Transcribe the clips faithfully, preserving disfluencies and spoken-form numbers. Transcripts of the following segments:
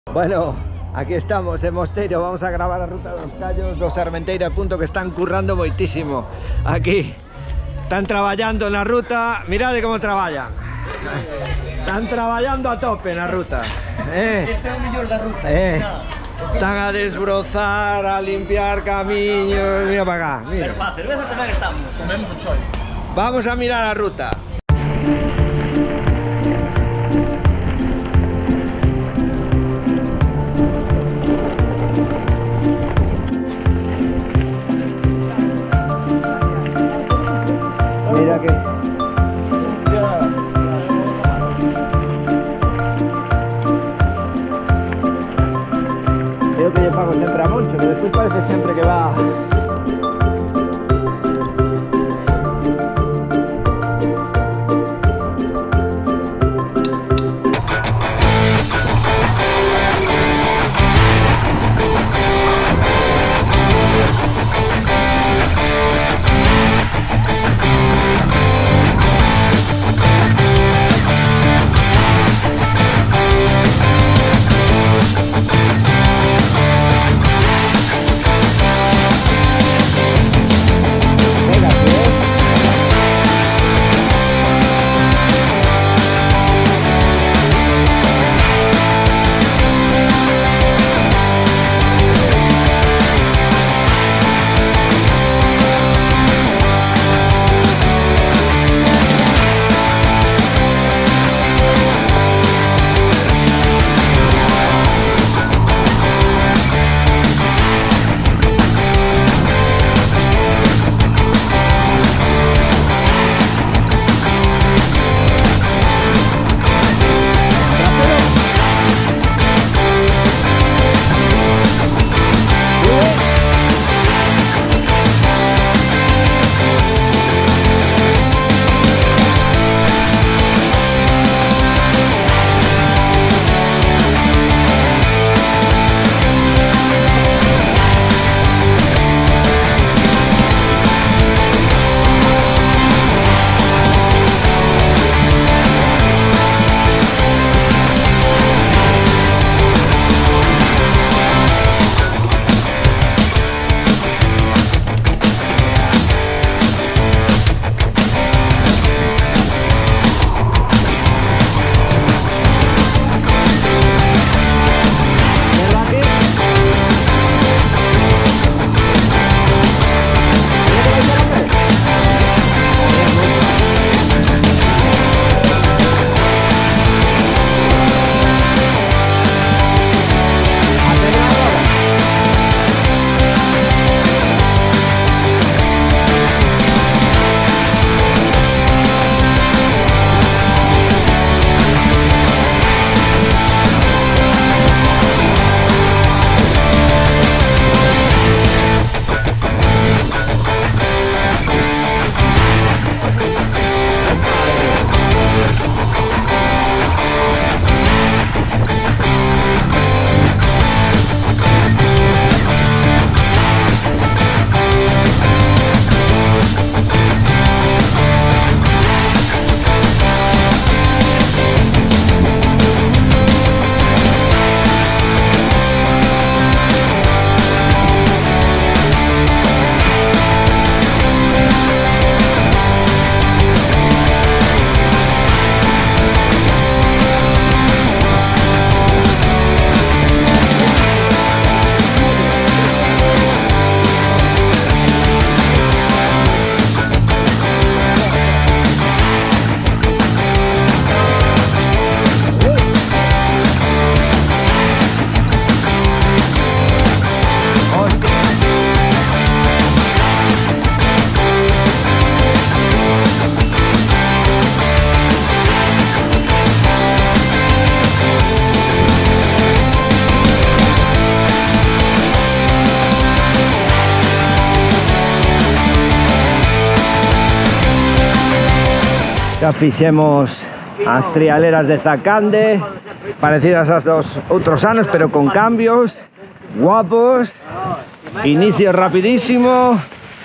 Bueno, aquí estamos en Mosteiro, vamos a grabar la ruta dos Callos, dos Armenteira, punto que están currando moitísimo. Aquí están trabajando en la ruta, mirad cómo trabajan. Están trabajando a tope en la ruta. Eh, este é o mellor da ruta. eh, están a desbrozar, a limpiar camiños, mira para acá, mira. Pero para a cerveza tamén estamos. Comemos un chollo. Vamos a mirar la ruta. Mira que... Creo que yo pago siempre a Moncho, pero después parece siempre que va... Ya fixemos as trialeras de Zacande, parecidas aos dos outros anos, pero con cambios, guapos, inicio rapidísimo,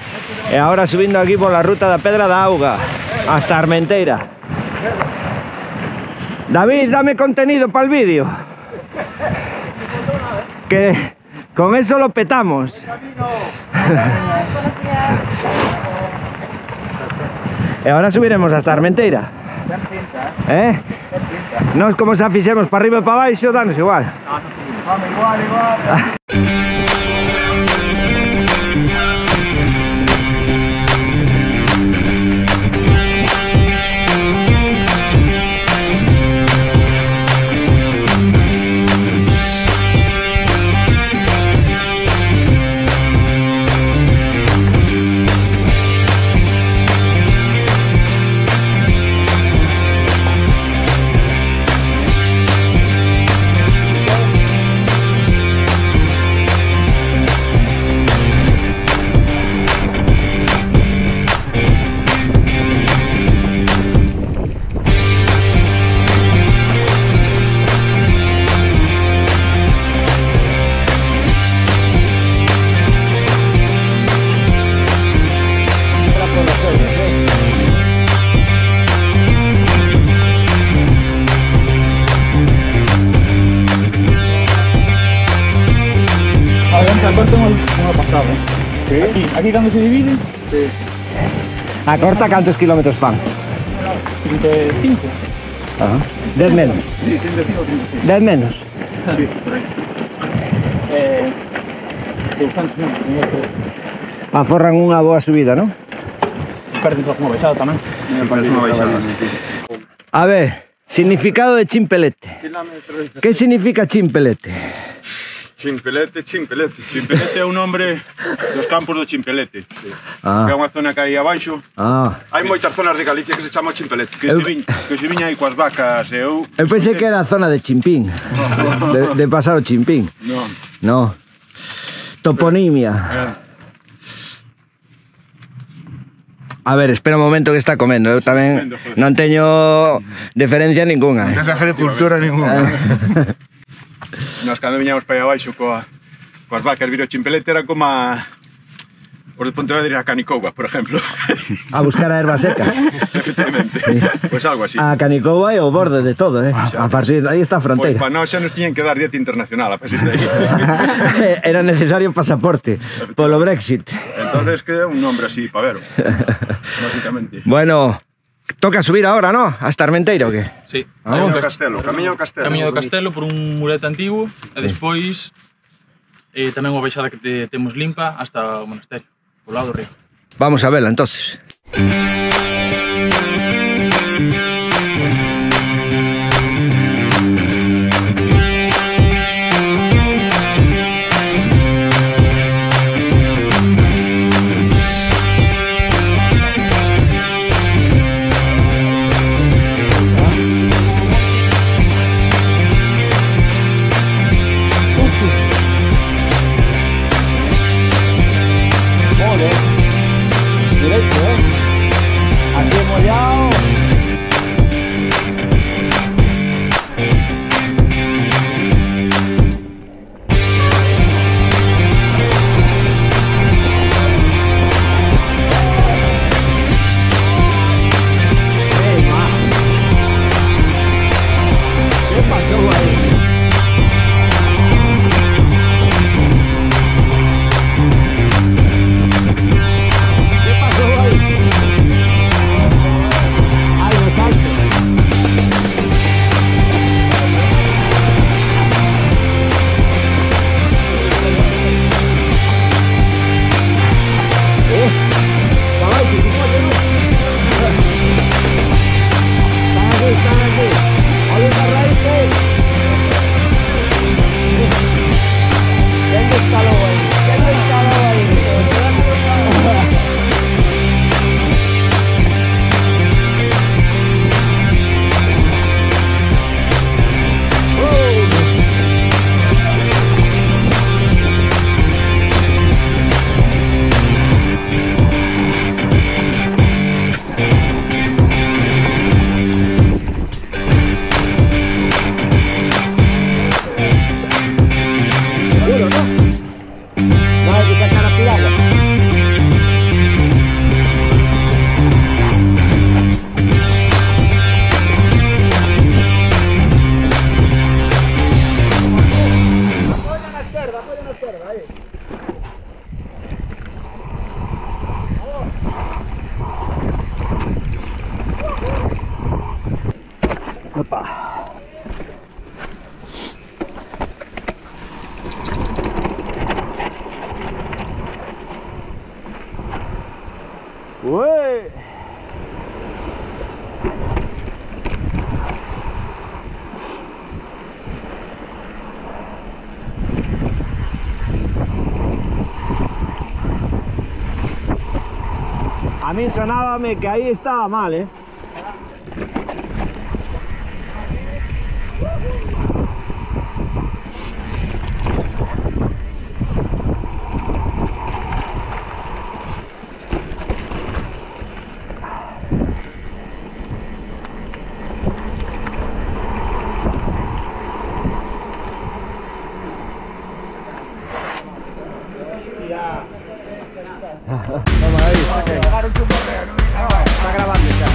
e agora subindo aquí por la ruta da Pedra da Auga, hasta Armenteira. David, dame contenido para el vídeo. que con eso lo petamos. Y ahora subiremos hasta Armenteira. ¿Eh? No es como si afichemos para arriba y para abajo, danos igual. Vamos, igual, igual. ¿Sí? Aquí, aquí cuando se divide, Sí. ¿A corta cuántos kilómetros van? treinta y cinco. Ajá. diez menos. Sí, treinta y cinco o treinta y seis. diez menos. Sí, por ahí. Eh, ¿Cuántos no? Aforran unha boa subida, ¿no? Perden só como baixada tamén. Parece una baixada. A ver, significado de Chimpelete. Kilómetros. ¿Qué significa Chimpelete? Chimpelete, Chimpelete. Chimpelete é un nombre dos campos do Chimpelete. Sí. Ah. Que é unha zona que hai abaixo. Ah, Hai moitas zonas de Galicia que se chama Chimpelete. Que Eu- se, viñ, que se viña aí coas vacas e eu... eu pensei que era a zona de Chimpín. De, de pasar o Chimpín. Non. No. Toponimia. A ver, espera un momento que está comendo. Eu tamén Comendo, joder. non teño diferencia ninguna. Eh? Esa agricultura ninguna. Nos cando viñamos para aí abaixo coa, coas vacas vir o Chimpelete era como a... Os de Pontevedra ir a Canicouba, por exemplo. A buscar a erva seca. Efectivamente. Pois pues algo así. A Canicouba é o borde de todo, eh? A partir de aí está a Pois fronteira. para nós xa nos tiñen que dar dieta internacional a partir de aí. Era necesario pasaporte polo Brexit. Entonces queda un nombre así, pavero. Básicamente. Bueno, toca subir ahora, ¿no? Hasta Armenteira, o qué? Sí. Camiño Vamos. do Castelo, Camiño do Castelo. Camiño do Castelo por un murete antigo e despois eh, tamén unha baixada que te, temos limpa hasta o monasterio, por lado do río. Vamos a verla entonces. Derecho, ¿eh? Opa. Ué. A mí sonábame que ahí estaba mal, ¿eh? Vamos ahí, okay. Está grabando ya.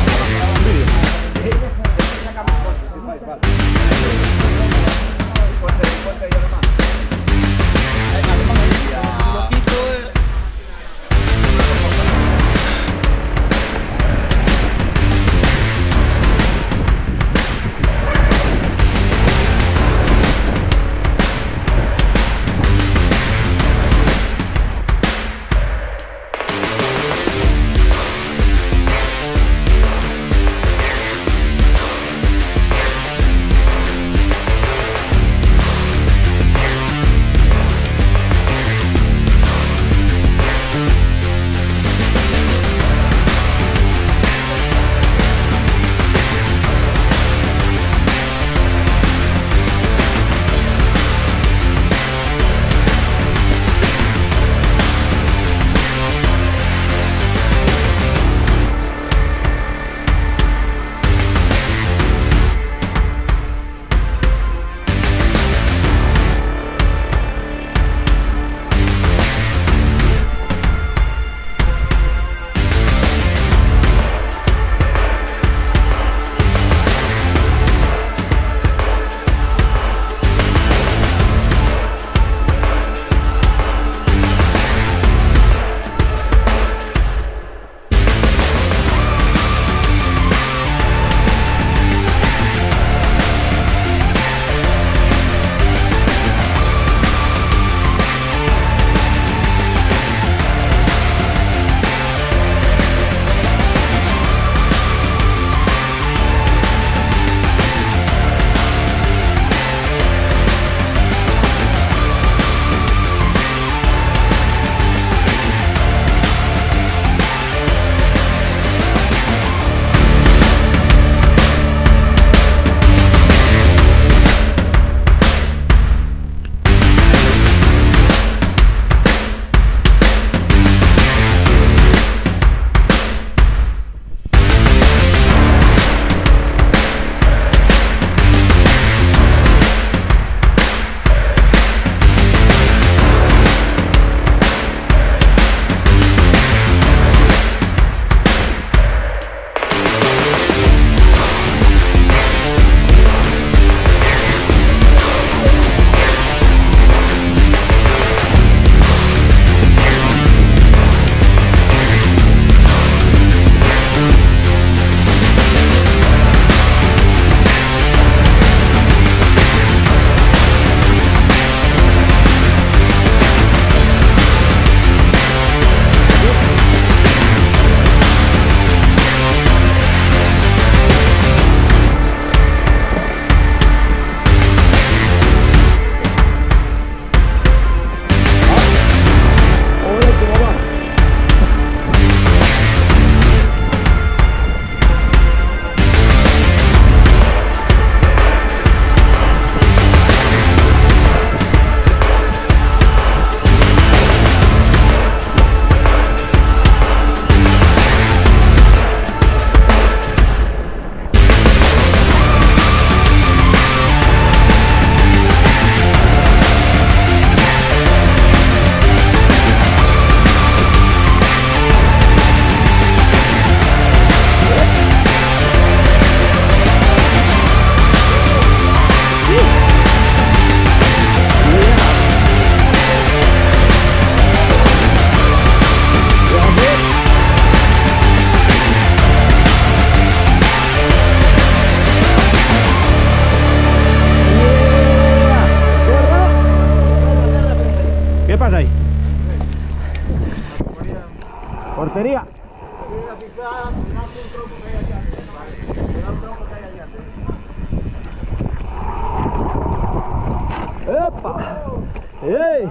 ¡Ey!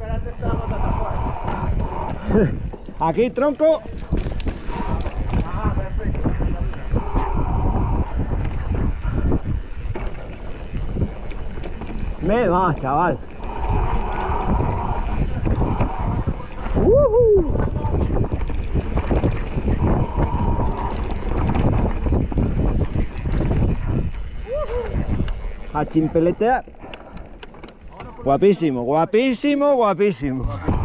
Aquí, tronco. Me va, chaval. ¡Woohoo! A chimpeletear. Guapísimo, guapísimo, guapísimo.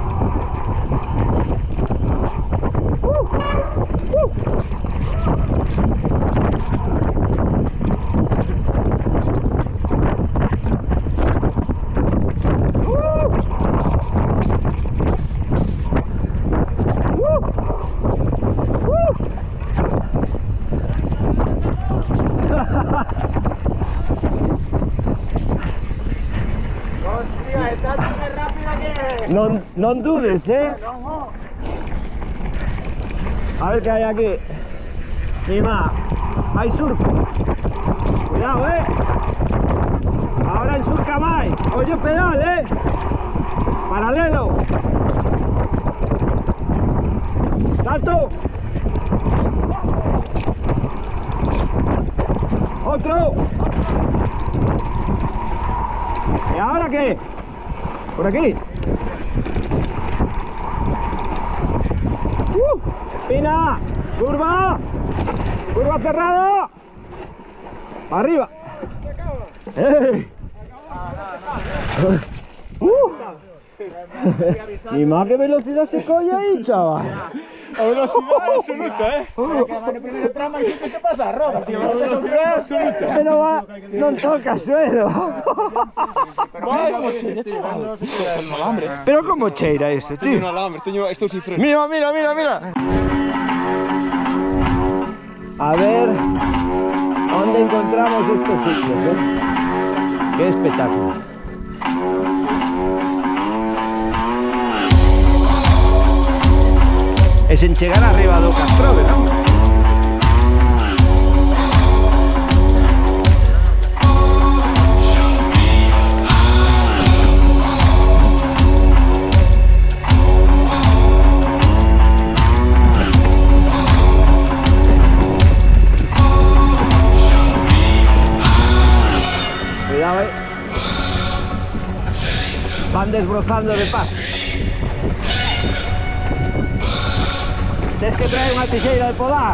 No, no dudes, ¿eh? A ver qué hay aquí. Mima, hay surco. Cuidado, ¿eh? Ahora en surca más. Oye, pedal, ¿eh? Paralelo. Salto. Otro. ¿Y ahora qué? Por aquí. Uh, Pina, curva, curva cerrada, arriba. ¡Ey! Uh. Ni más que velocidad se coge ahí, chaval. A velocidad absoluta, eh. ¿Qué pasa, Rob? Velocidad absoluta. Pero va, no toca suelo. Pero cómo cheira eso, Teño un tío. alambre, teño, estou sin freno. Mira, mira, mira, mira. A ver, ¿dónde encontramos estos sitios, eh? Qué espectáculo. Es en chegar arriba do Castrove, ¿no? Cuidado, eh. Van desbrozando de paz. Tienes que traer una tijera de podar.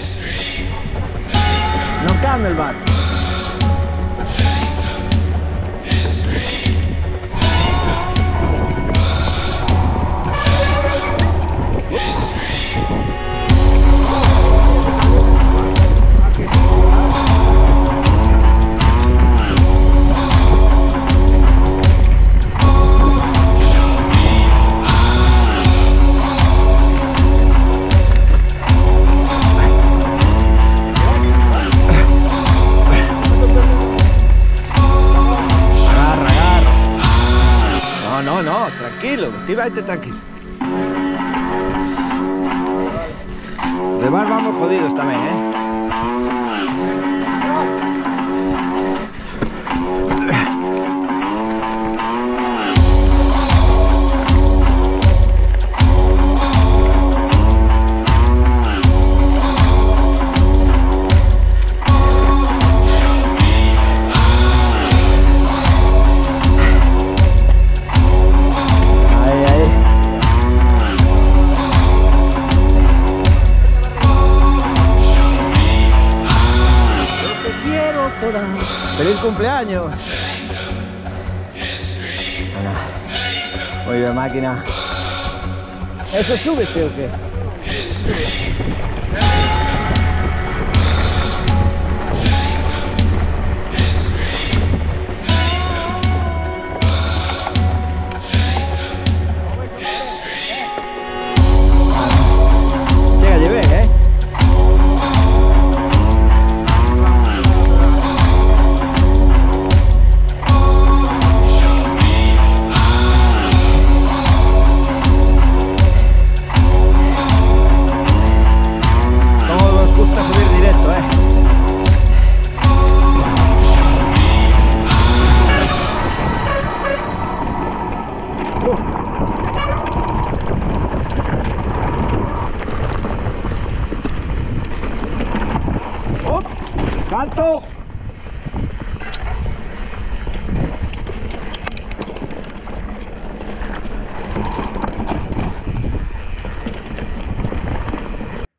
No cambia el bar. No, no, tranquilo, actívate tranquilo. Además vamos jodidos también, ¿eh? ¡Feliz cumpleaños! Bueno, muy bien, máquina. ¿Eso súbete o qué? Llega, llevé, ¿eh?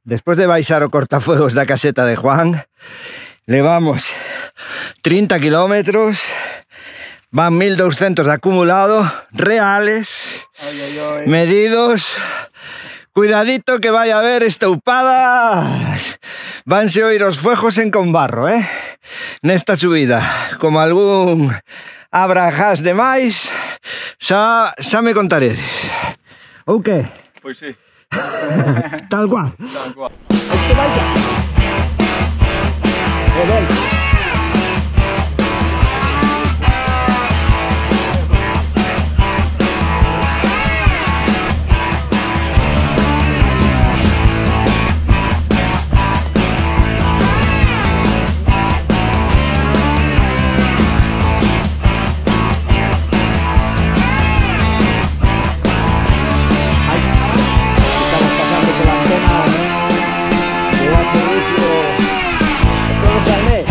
despois de baixar o cortafuegos da caseta de Juan, levamos trinta kilómetros, van mil doscientos de acumulado, reales, Ay, ay, ay. medidos. Cuidadito que vai a haber estoupadas. Vanse oír os fuegos en Combarro, eh? Nesta subida, como algún abrajás de máis, xa, xa me contaredes. Ou que? Pois sí. Tal cual. Tal cual. Este vai ya. Joder. Estamos pasando por la zona de Basurrucio, de todo Carnet.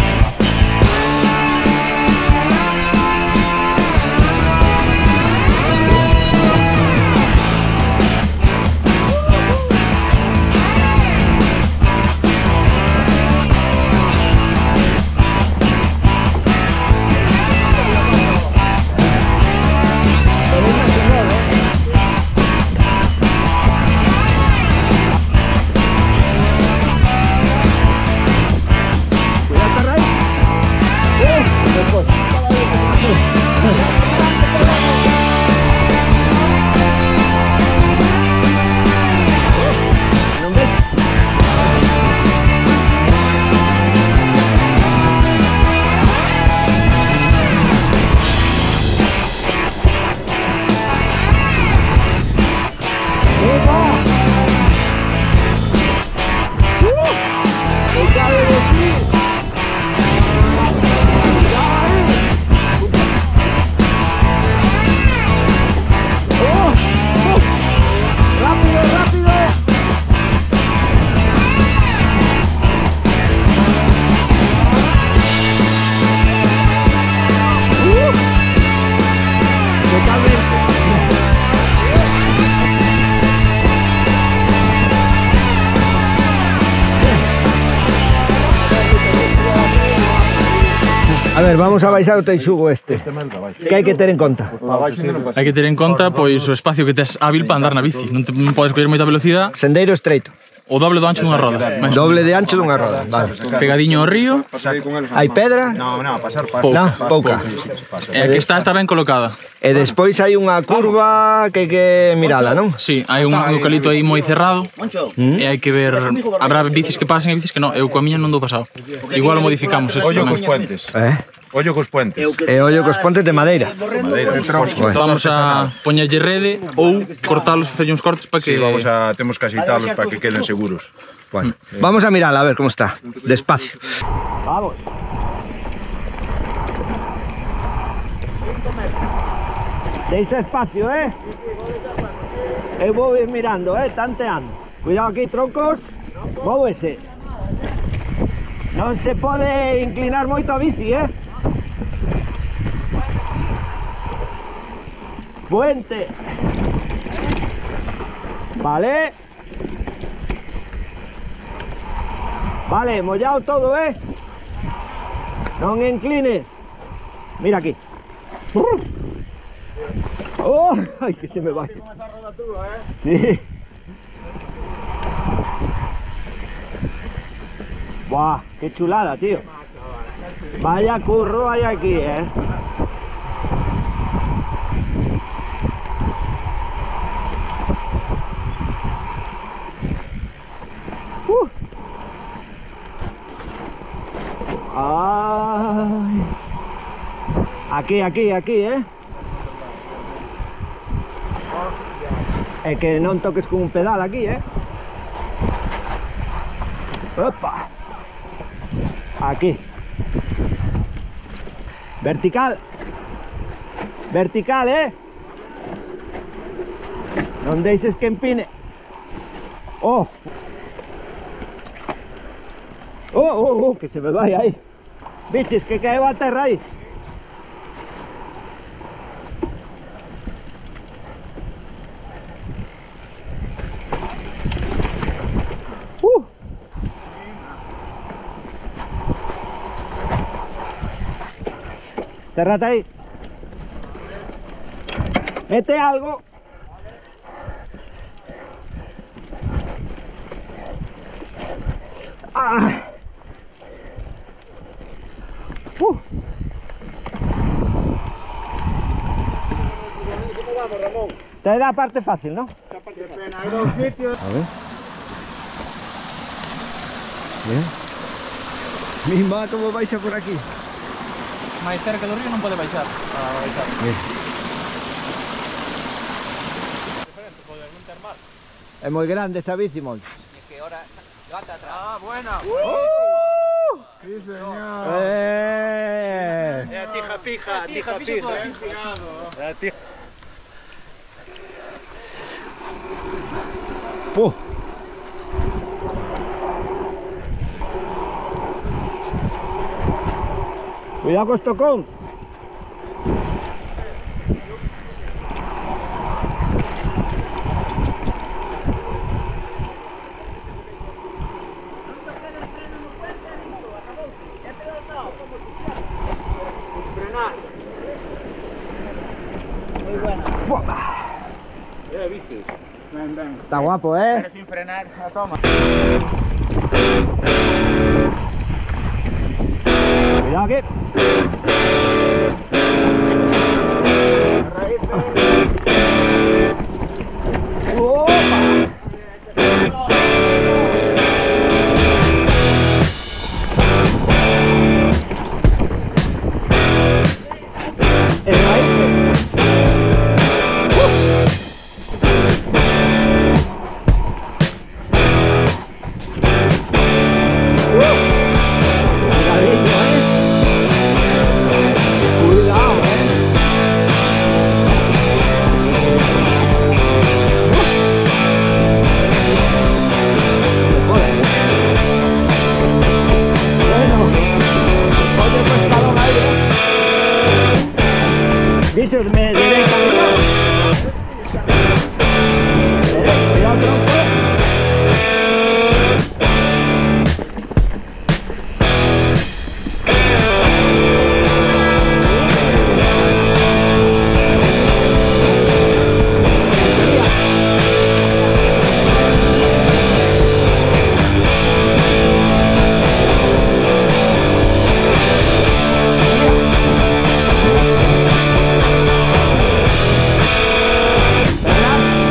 Cuidado, Ferray. ¡Uh! Después. ¿No ves? ¡Venga! ¡Uh! ¡Me cabe de ti! ¡Oh! ¡Oh! ¡Rápido, rápido! ¡Uh! Totalmente. A ver, vamos a baixar o teixugo este. Que hai que ter en conta? Hai que ter en conta pois o espacio que tes hábil para andar na bici. Non, te, non podes coller moita velocidade, Sendeiro estreito. o doble do ancho dunha roda. máis Doble de ancho dunha roda. Vale. pegadiño ao río, Hai pedra? No, no, pasar, pasar. pouca. Non, pouca. E a que está está ben colocada. E despois hai unha curva que hai que mirala, non? Sí, hai un eucalipto aí moi cerrado e hai que ver, habrá bicis que pasen e bicis que non, eu coa miña non dou pasado. Igual o modificamos eso Ollo tamén. cos puentes. Eh? Ollo cos puentes. E ollo cos pontes de madeira. Madeira, de tronco. Vamos a poñerlle rede ou cortalos, facerlle uns cortes para que... Sí, vamos a, temos que axeitalos para que queden seguros. Bueno, vamos a mirala a ver como está. Despacio. Vamos. Deixa espacio, eh? Eu vou ir mirando, eh? Tanteando. Cuidado aquí, troncos. Móvese. Non se pode inclinar moito a bici, eh? Puente. Vale. Vale, mollado todo, eh? Non inclines. Mira aquí. Oh, ay, que se me va. Sí. Buah, qué chulada, tío. Vaya curro hay aquí, eh. Uh. Ay. Aquí, aquí, aquí, eh. É que non toques con un pedal aquí, eh. Opa. Aquí. Vertical. Vertical, eh. Non deixes que empine. Oh. Oh, oh, oh, que se me vai aí. Biches, que caeu a terra aí. Uh. Cerrate ahí. Mete algo. Ah. Uh. ¿Cómo vamos, Ramón? Esta es la parte fácil, ¿no? Qué pena, hay dos sitios. A ver. Bien. Mima, ¿cómo vais por aquí? Mais cerca do río non pode baixar. A baixar. Bien. Es muy grande esa bici, Montes. Ah, buena. ¡Uh! Sí, señor. ¡Eh! Eh, tija fija, tija fija. Bien tirado. ¡Puh! Cuidado con Estocón. Ven, ven. Está guapo, ¿eh? Sin frenar, la toma. Cuidado aquí. Bichos, me diréis camino. Eh, cuidado, tronco. ¿Verdad?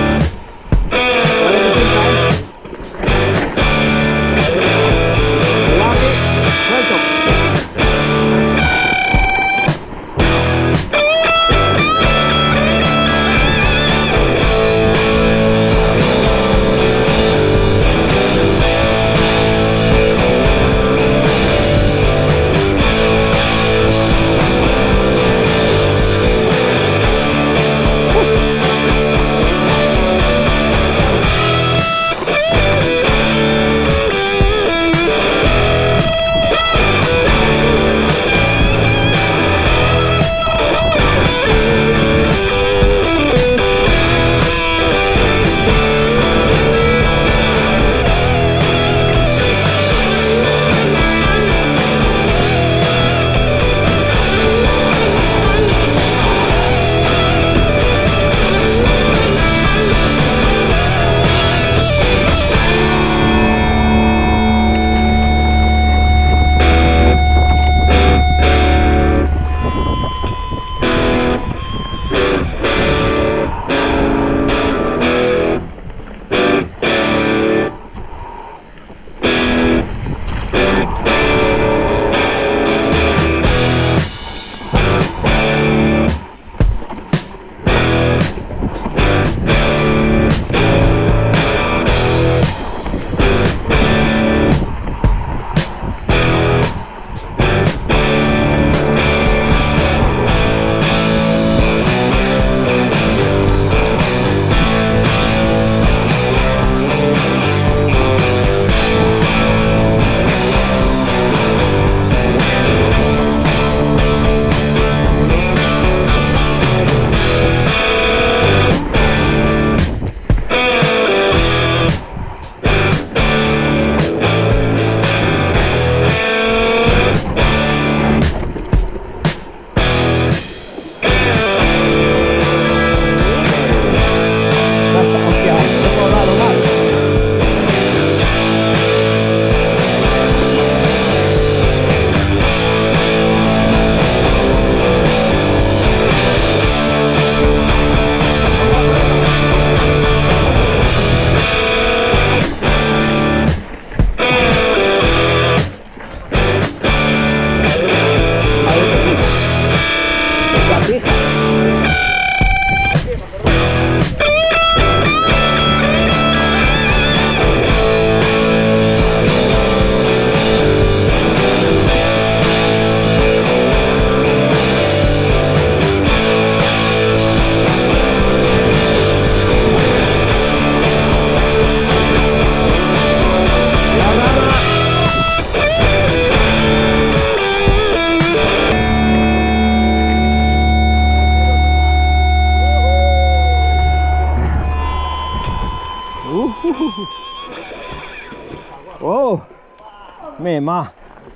Oh, me ma.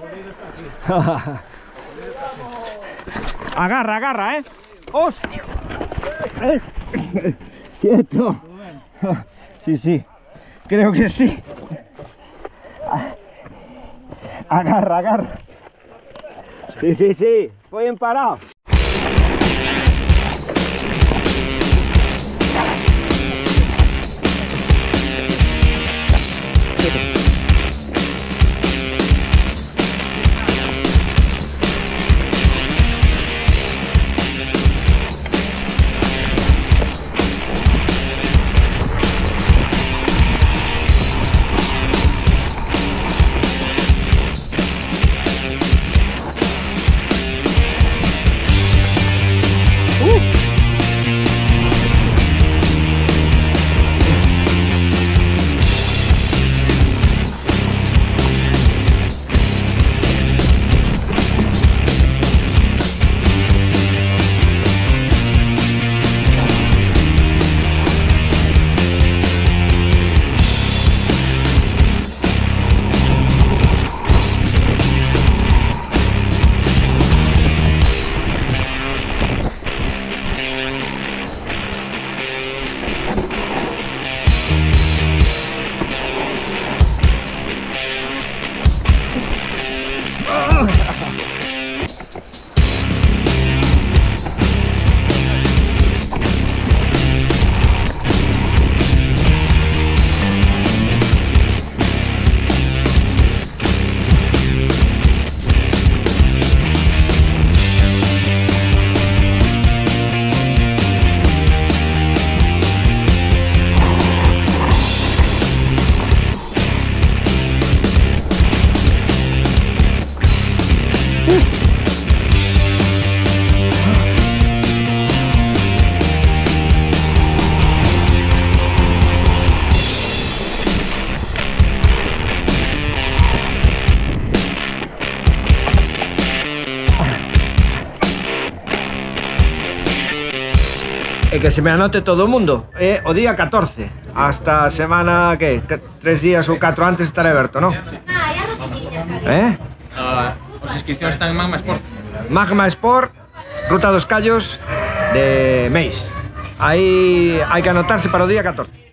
Agarra, agarra, ¿eh? ¡Hostia! ¡Quieto! Sí, sí, creo que sí. Agarra, agarra. Sí, sí, sí, voy en parado. E que se me anote todo o mundo, é o día catorce. Hasta a semana, que? Tres días ou catro antes estará aberto, non? Eh? Uh, as inscripcións están en Magma Sport. Magma Sport, Ruta dos Callos de Meis. Aí hai que anotarse para o día catorce.